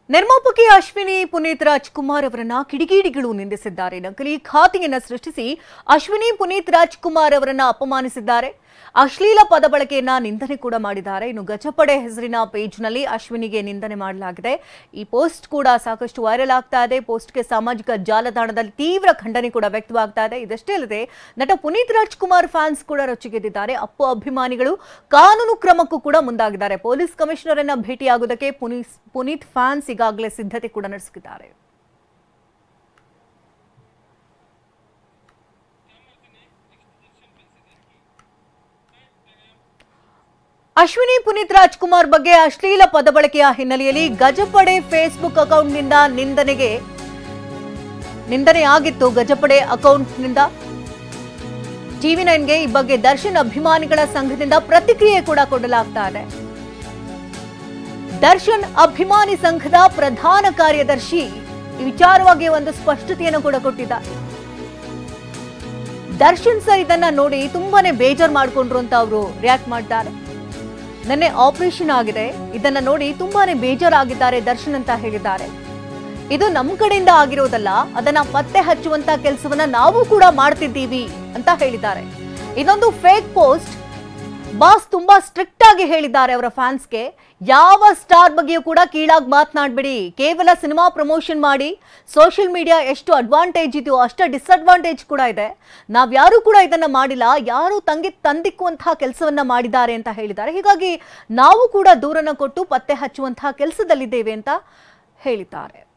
ನಿರ್ಮಾಪಕಿ ಅಶ್ವಿನಿ ಪುನೀತ್ ರಾಜ್ಕುಮಾರ್ ಅವರನ್ನ ಕಿಡಿಗೇಡಿಗಳು ನಿಂದಿಸಿದ್ದಾರೆ. ನಕಲಿ ಖಾತೆಯನ್ನ ಸೃಷ್ಟಿಸಿ ಅಶ್ವಿನಿ ಪುನೀತ್ ರಾಜ್ಕುಮಾರ್ ಅವರನ್ನ ಅಪಮಾನಿಸಿದ್ದಾರೆ. ಅಶ್ಲೀಲ ಪದ ಬಳಕೆಯನ್ನ ನಿಂದನೆ ಕೂಡ ಮಾಡಿದ್ದಾರೆ. ಇನ್ನು ಗಜಪಡೆ ಹೆಸರಿನ ಪೇಜ್ನಲ್ಲಿ ಅಶ್ವಿನಿಗೆ ನಿಂದನೆ ಮಾಡಲಾಗಿದೆ. ಈ ಪೋಸ್ಟ್ ಕೂಡ ಸಾಕಷ್ಟು ವೈರಲ್ ಆಗ್ತಾ ಇದೆ. ಪೋಸ್ಟ್ಗೆ ಸಾಮಾಜಿಕ ಜಾಲತಾಣದಲ್ಲಿ ತೀವ್ರ ಖಂಡನೆ ಕೂಡ ವ್ಯಕ್ತವಾಗ್ತಾ ಇದೆ. ಇದಷ್ಟೇ ಅಲ್ಲದೆ ನಟ ಪುನೀತ್ ರಾಜ್ಕುಮಾರ್ ಫ್ಯಾನ್ಸ್ ಕೂಡ ರೊಚ್ಚಿಗೆದ್ದಿದ್ದಾರೆ. ಅಪ್ಪು ಅಭಿಮಾನಿಗಳು ಕಾನೂನು ಕ್ರಮಕ್ಕೂ ಕೂಡ ಮುಂದಾಗಿದ್ದಾರೆ. ಪೊಲೀಸ್ ಕಮಿಷನರ್ ಅನ್ನ ಭೇಟಿಯಾಗುವುದಕ್ಕೆ ಪುನೀತ್ ಫ್ಯಾನ್ಸ್ ಈಗಾಗಲೇ ಸಿದ್ಧತೆ ಕೂಡ ನಡೆಸುತ್ತಿದ್ದಾರೆ. ಅಶ್ವಿನಿ ಪುನೀತ್ ರಾಜ್ಕುಮಾರ್ ಬಗ್ಗೆ ಅಶ್ಲೀಲ ಪದ ಬಳಕೆಯ ಹಿನ್ನೆಲೆಯಲ್ಲಿ ಗಜಪಡೆ ಫೇಸ್ಬುಕ್ ಅಕೌಂಟ್ನಿಂದ ನಿಂದನೆ ಆಗಿತ್ತು. ಗಜಪಡೆ ಅಕೌಂಟ್ನಿಂದ TV9ಗೆ ಈ ಬಗ್ಗೆ ದರ್ಶನ್ ಅಭಿಮಾನಿಗಳ ಸಂಘದಿಂದ ಪ್ರತಿಕ್ರಿಯೆ ಕೂಡ ಕೊಡಲಾಗ್ತಾ ಇದೆ. ದರ್ಶನ್ ಅಭಿಮಾನಿ ಸಂಘದ ಪ್ರಧಾನ ಕಾರ್ಯದರ್ಶಿ ಈ ವಿಚಾರವಾಗಿ ಒಂದು ಸ್ಪಷ್ಟತೆಯನ್ನು ಕೂಡ ಕೊಟ್ಟಿದ್ದಾರೆ. ದರ್ಶನ್ ಸರ್ ಇದನ್ನ ನೋಡಿ ತುಂಬಾನೇ ಬೇಜಾರು ಮಾಡಿಕೊಂಡ್ರು ಅಂತ ಅವರು ರಿಯಾಕ್ಟ್ ಮಾಡ್ತಾರೆ. ನನ್ನೆ ಆಪರೇಷನ್ ಆಗಿದೆ, ಇದನ್ನ ನೋಡಿ ತುಂಬಾನೇ ಬೇಜಾರಾಗಿದ್ದಾರೆ ದರ್ಶನ್ ಅಂತ ಹೇಳಿದ್ದಾರೆ. ಇದು ನಮ್ಮ ಕಡೆಯಿಂದ ಆಗಿರೋದಲ್ಲ, ಅದನ್ನ ಪತ್ತೆ ಹಚ್ಚುವಂತ ಕೆಲಸವನ್ನ ನಾವು ಕೂಡ ಮಾಡ್ತಿದ್ದೀವಿ ಅಂತ ಹೇಳಿದ್ದಾರೆ. ಇದೊಂದು ಫೇಕ್ ಪೋಸ್ಟ್. ಬಾಸ್ ತುಂಬಾ ಸ್ಟ್ರಿಕ್ಟ್ ಆಗಿ ಹೇಳಿದ್ದಾರೆ ಅವರ ಫ್ಯಾನ್ಸ್ಗೆ, ಯಾವ ಸ್ಟಾರ್ ಬಗ್ಗೆಯೂ ಕೂಡ ಕೀಳಾಗಿ ಮಾತನಾಡಬೇಡಿ, ಕೇವಲ ಸಿನಿಮಾ ಪ್ರಮೋಷನ್ ಮಾಡಿ. ಸೋಷಿಯಲ್ ಮೀಡಿಯಾ ಎಷ್ಟು ಅಡ್ವಾಂಟೇಜ್ ಇದೆಯೋ ಅಷ್ಟೇ ಡಿಸ್ಅಡ್ವಾಂಟೇಜ್ ಕೂಡ ಇದೆ. ನಾವ್ಯಾರೂ ಕೂಡ ಇದನ್ನ ಮಾಡಿಲ್ಲ, ಯಾರು ತಂದಿಕ್ಕುವಂತಹ ಕೆಲಸವನ್ನ ಮಾಡಿದ್ದಾರೆ ಅಂತ ಹೇಳಿದ್ದಾರೆ. ಹೀಗಾಗಿ ನಾವು ಕೂಡ ದೂರನ್ನ ಕೊಟ್ಟು ಪತ್ತೆ ಹಚ್ಚುವಂತಹ ಕೆಲಸದಲ್ಲಿದ್ದೇವೆ ಅಂತ ಹೇಳಿದ್ದಾರೆ.